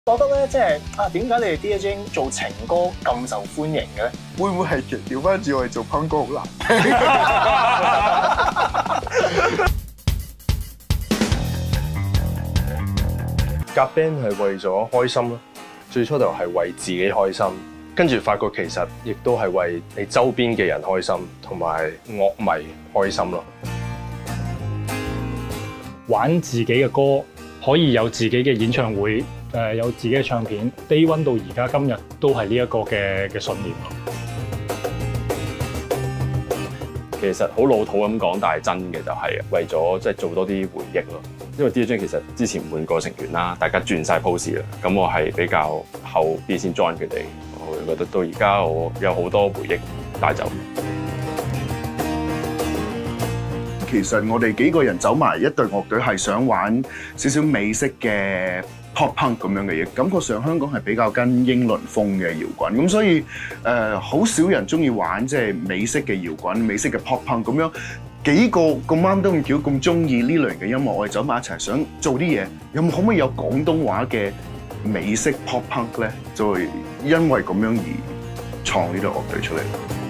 覺得咧，即係點解你哋 Dear Jane 做情歌咁受歡迎嘅咧？ 會唔會係調翻轉我哋做烹歌好難？ 夾 band 係為咗開心咯，最初就係為自己開心，跟住發覺其實亦都係為你周邊嘅人開心，同埋樂迷開心咯。 玩自己嘅歌，可以有自己嘅演唱會，有自己嘅唱片。Day One 到而家今日都係呢一個嘅信念咯。 其實好老土咁講，但係真嘅就係為咗即係做多啲回憶咯。因為 Dear Jane 其實之前換過成員啦，大家轉晒 pose 啦。咁我係比較後啲先 join 佢哋，我會覺得到而家我有好多回憶帶走。 其實我哋幾個人走埋一隊樂隊係想玩少少美式嘅 pop punk 咁樣嘅嘢，感覺上香港係比較跟英倫風嘅搖滾，咁所以好少人中意玩即係美式嘅搖滾、美式嘅 pop punk 咁樣。幾個咁啱得咁巧咁中意呢類型嘅音樂，我哋走埋一齊想做啲嘢，可唔可以有廣東話嘅美式 pop punk 咧？就會因為咁樣而創呢隊樂隊出嚟。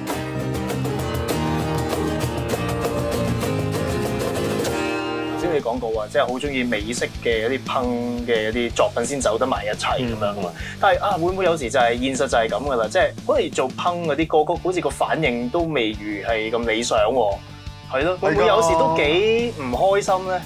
你講過話，即係好中意美式嘅一啲 punk 嘅一啲作品先走得埋一齊咁樣噶嘛。但係會唔會有時就係現實就係咁噶啦？即係好似做 punk 嗰啲歌曲，好似個反應都未如係咁理想喎。係咯，會唔會有時都幾唔開心咧？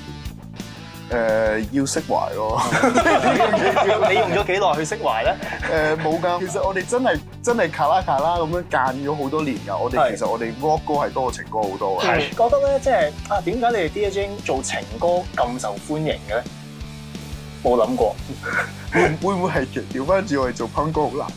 要釋懷咯。 你用咗幾耐去釋懷咧？ 冇㗎，其實我哋真係卡啦咁樣間咗好多年㗎。我哋其實我哋 rock 歌係多過情歌好多嘅。 覺得咧，即係點解你哋 Dear Jane 做情歌咁受歡迎嘅咧？冇諗過， 會唔會係調翻轉我哋做烹歌好難？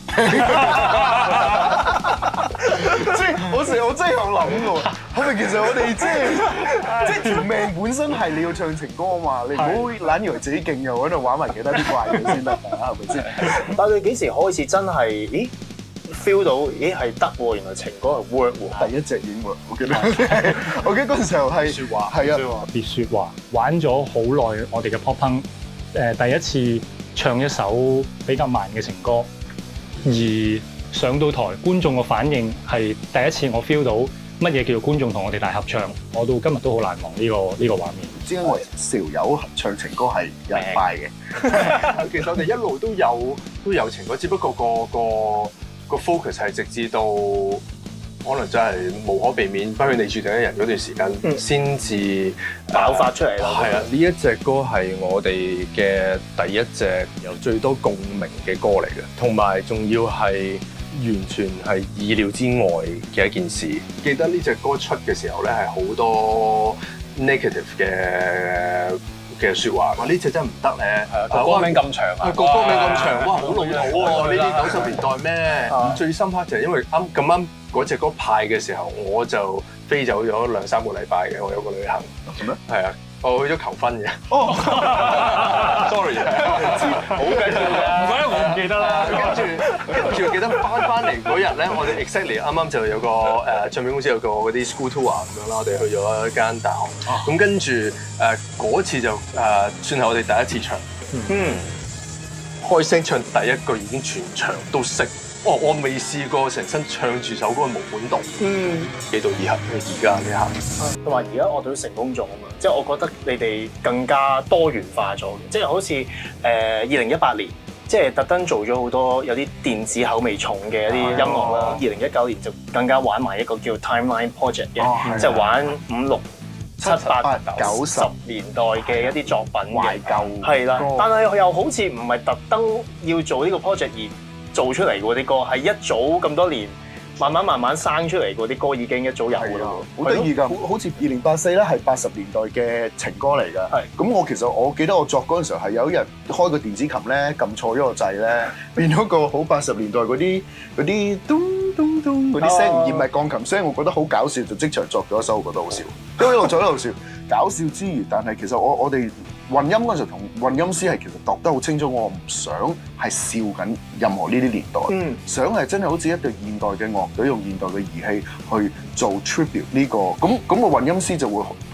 即係我真係有諗喎，係咪其實我哋即係條命本身係你要唱情歌啊嘛？你唔好懶以為自己勁又喺度玩埋其他啲怪嘢先得㗎，係咪先？ 但係你幾時開始真係feel 到係得喎？原來情歌係 work 喎。 第一隻演喎，我記得嗰陣時候係説話係啊， 別説話，玩咗好耐我哋嘅 pop punk。第一次唱一首比較慢嘅情歌，而上到台觀眾嘅反應係第一次我 feel 到乜嘢叫做觀眾同我哋大合唱，我到今日都好難忘呢個畫面。 唔知因為韶友唱情歌係有人拜嘅， 其實我哋一路都有情歌，只不過個 focus 係直至到可能真係無可避免不許你注定一人嗰段時間先至爆發出嚟咯。 係啊，呢一隻歌係我哋嘅第一隻有最多共鳴嘅歌嚟嘅，同埋仲要係完全係意料之外嘅一件事。記得呢隻歌出嘅時候咧，係好多 negative 嘅説話，話呢隻真係唔得咧， 個歌名咁長啊， 個歌名咁長，哇好老土喎！呢啲90年代咩？最深刻就係因為咁啱嗰隻歌派嘅時候，我就飛走咗2-3個禮拜嘅，我有個旅行。 係咩？ 係啊，我去咗求婚嘅。 哦 ，sorry， 好緊要嘅， 唔怪得我唔記得啦。 跟住記得翻嚟嗰日咧，我哋 exactly 啱啱就有個唱片公司有個嗰啲 school tour 咁樣啦，我哋去咗一間大學。咁跟住嗰次就算係我哋第一次唱。開聲唱第一句已經全場都識。我未試過成身唱住首歌冇管動。幾度以後而家呢下。 同埋而家樂隊成功咗啊嘛，即係我覺得你哋更加多元化咗，即係好似2018年，即係特登做咗好多有啲電子口味重嘅一啲音樂啦。2019年就更加玩埋一個叫 Timeline Project 嘅，即係玩5、6、7、8、90年代嘅一啲作品嘅懷舊係啦，但係又好似唔係特登要做呢個 project 而做出嚟嗰啲歌，係一早咁多年慢慢生出嚟嗰啲歌已經一早有㗎啦， 好得意㗎，好似2084咧係80年代嘅情歌嚟㗎。係，咁其實我記得我作嗰陣時候係有一日開個電子琴咧，撳錯咗個掣咧，變咗個好80年代嗰啲咚咚咚嗰啲聲，而唔係鋼琴聲，我覺得好搞笑，就即場作咗一首，我覺得好笑。都一路作一路笑，搞笑之餘，但係其實我哋混音嗰陣時同混音師係其實度得好清楚，我唔想係笑緊任何呢啲年代，想係真係好似一隊現代嘅樂隊用現代嘅儀器去做 tribute 呢個，咁個混音師就會好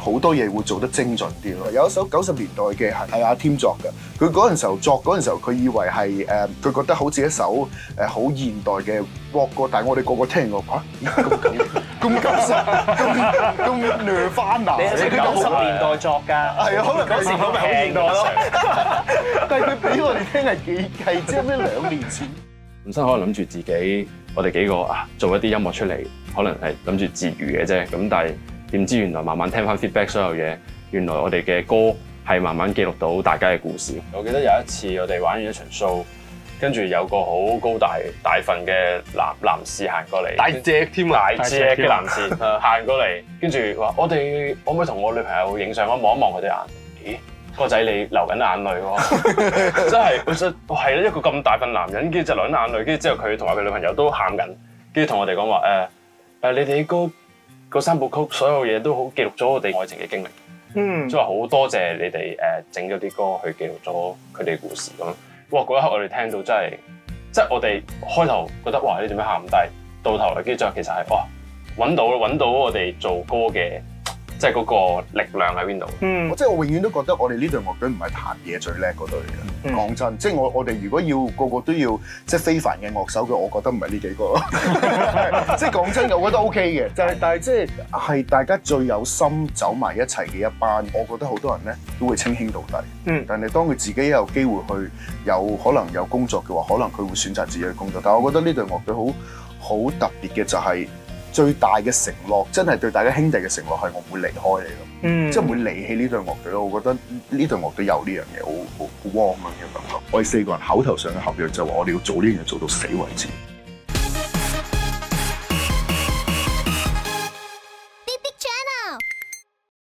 好多嘢會做得精準啲咯。有一首90年代嘅係阿添作嘅，佢嗰陣時候作嗰陣時候，佢以為係佢覺得好似一首好現代嘅 rock 歌，但係我哋個個聽過咁舊實咁虐翻啊！ 你係90年代作㗎， 係啊，可能嗰時咁咪好現代咯。 但係佢俾我哋聽係即係咩2年前。 本身可能諗住自己，我哋幾個做一啲音樂出嚟，可能係諗住自娛嘅啫。咁但係點知原來慢慢聽翻 feedback 所有嘢，原來我哋嘅歌係慢慢記錄到大家嘅故事。我記得有一次我哋玩完一場 show， 跟住有個好高大份嘅男士行過嚟， 大隻添啊！ 大隻嘅男士行過嚟，跟住話：我哋可唔可以同我女朋友影相？我望一望佢哋眼，咦？哥仔你流緊眼淚喎，真係，係一個咁大份男人，跟住就流緊眼淚，跟住之後佢同埋佢女朋友都喊緊，跟住同我哋講話你哋嗰3部曲所有嘢都好記錄咗我哋愛情嘅經歷，即係話好多謝你哋整咗啲歌去記錄咗佢哋嘅故事咁。哇！嗰一刻我哋聽到真係，即係我哋開頭覺得哇你點樣喊唔低，到頭嚟跟住最後其實係哇揾到我哋做歌嘅。即係嗰個力量喺邊度？ 即係我永遠都覺得我哋呢隊樂隊唔係彈嘢最叻嗰隊嘅。講真，即係我哋如果要個個都要即係非凡嘅樂手嘅，我覺得唔係呢幾個。即係講真，我覺得 OK 嘅。但係即係大家最有心走埋一齊嘅一班，我覺得好多人咧都會稱兄道弟。但係當佢自己有機會去可能有工作嘅話，可能佢會選擇自己嘅工作。但係我覺得呢隊樂隊好特別嘅就係。最大嘅承諾，真係對大家兄弟嘅承諾係我唔會離開你咯，即係唔會離棄呢隊樂隊咯。我覺得呢隊樂隊有呢樣嘢好 warm 嘅感覺。我哋4個人口頭上嘅合約就話我哋要做呢樣嘢做到死為止。